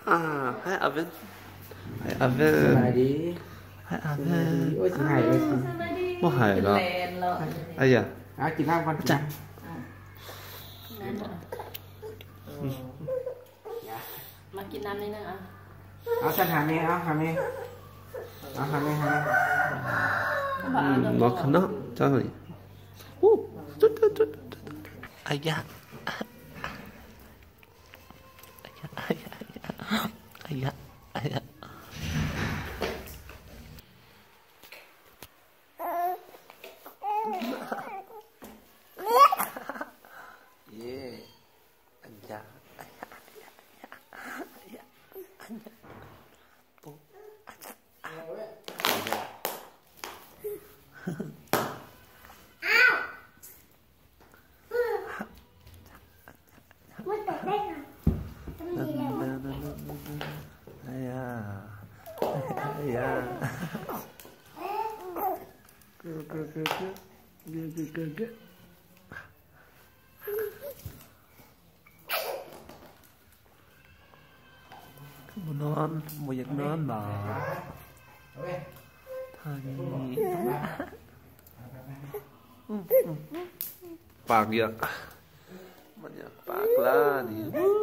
ให้อาเวนให้อาเวนสบายดีให้อาเวนโอ้ยหายเลยสิบ่หายหรอไอ้ยะกินน้ำก่อนจ้ะมากินน้ำนิดนึงเอาฉันหาเมย์เอาหาเมย์บอกขนาดเจ้านี่จุดไอ้ยะนอนบ่อยากนอนบ่ทางนี้ปากเยอะมันอยากปากล้าดิ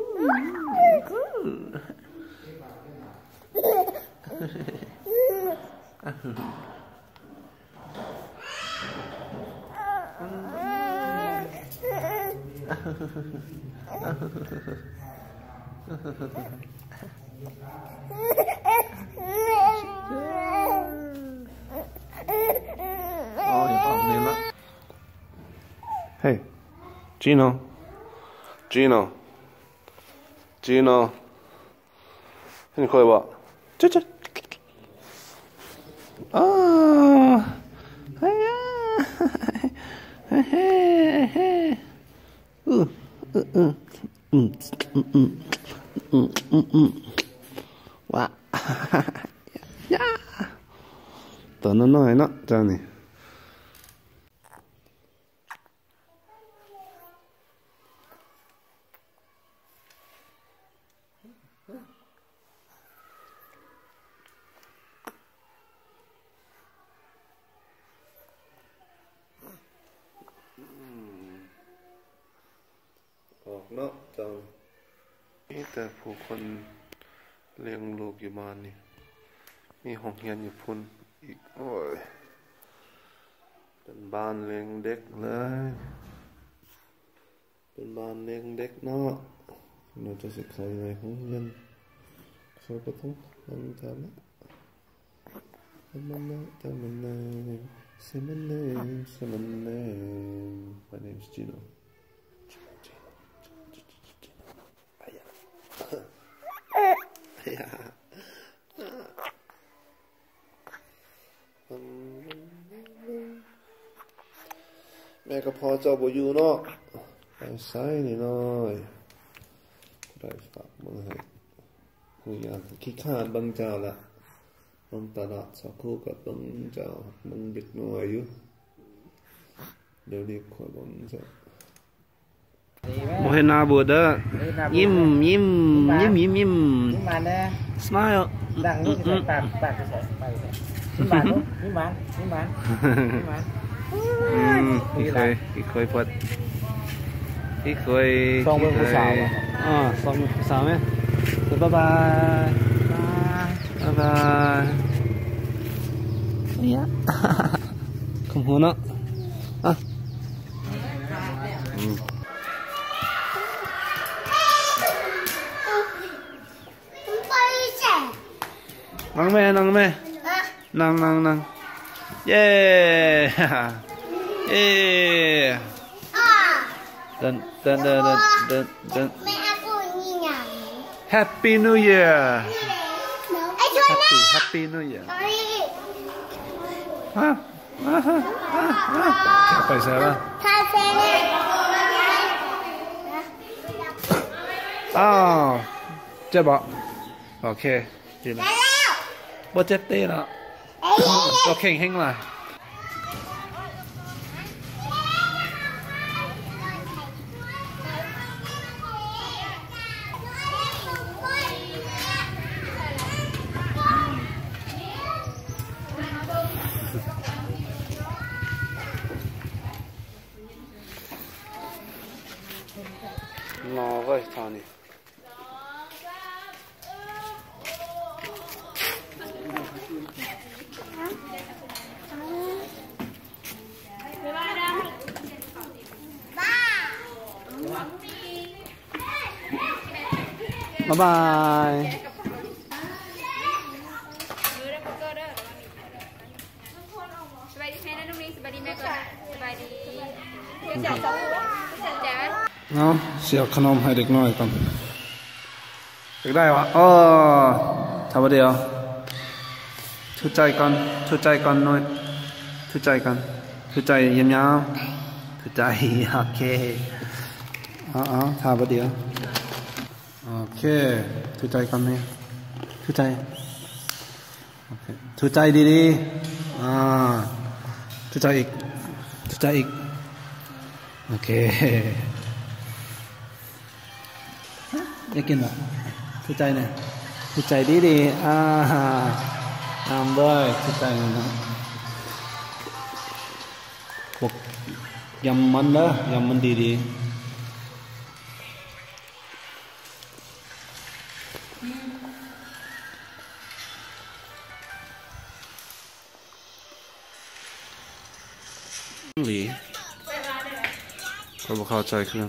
Hey, Geno. Any call what? Cha. Hey. Wow. Yeah. ตัวน้อยๆเนาะเจ้านี่ออกเนาะจังนี่แต่ผู้คนเลี้ยงลูกอยู่บ้านนี่มีห้องเรียนอยู่พุ่นอีกโอ้ยเป็นบ้านเลี้ยงเด็กเลยเป็นบ้านเลี้ยงเด็กเนาะเราจะสิเข้าในห้องเรียนเขาก็ต้องทำตามนะSay my name. My name's Geno. Mẹก็พอเจ้าบ่อยู่เนาะไปไสนี่น้อยได้ฝากมึงให้กูอยากขี้คร้านบังเจ้าละบังตลาดสักครู่ก็บังเจ้ามึงเด็กน้อยอยู่เดี๋ยวนี้ค่อยบังเจ้าบ่เห็นหน้าบูดเด้อยิ้มมาแน่ smile ดังลูกใส่ปากจะใส่ไปยิ้มหวานลูกยิ้มหวานพี่เคยพดพี่เคยส่องเป็นผู้สาวส่องผู้สาวไหมบ๊ายบายเนี่ยขมหัวเนาะนั่งแม่นั่งเย้เดินHappy New Year Happy New Year ไปใส่ละเจ็บบ่โอเคดีแล้วบ่เจ็บตีแล้วก็แข็งแห้งละรอไว้ตอนนี้บ๊ายบายสบายดีแม่นะน้องนี่สบายดีแม่ก่อนสบายดีจ๋าจ๋าเนาะเสียขนมให้เด็กน้อยก่อนเด็กได้วะทำเดียวชุดใจก่อนหน่อยชุดใจก่อนชุดใจเยี่ยมยาวชุดใจโอเคทำเดียวโอเคชุดใจก่อนไหมชุดใจโอเคชุดใจดีๆชุดใจอีกโอเคอยากกินเหรอชุดใจเนี่ยชุดใจดีๆตามด้วยชุดใจนะพวกยำมันนะยำมันดีๆหลีเขาบอกเข้าใจคือ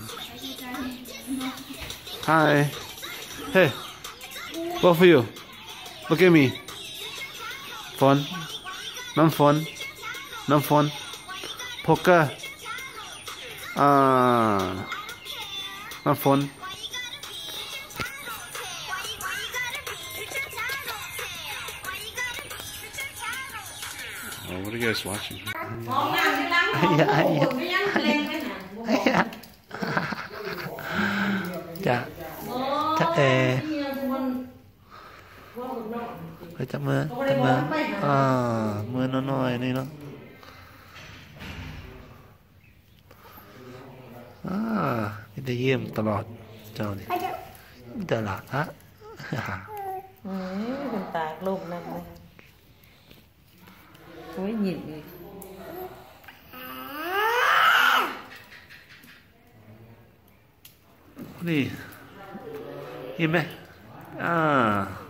Hi hey what for you look at me phone non phone poker non phone what are you guys watching dạ phải chậm mưa mưa nó nổi này nó đi ยี่ยมตลอดเจ้านี่ตลอดฮะเป็นตากลูกนั่นเลยโอ้ยหยิบอีกนี่เห็นไหม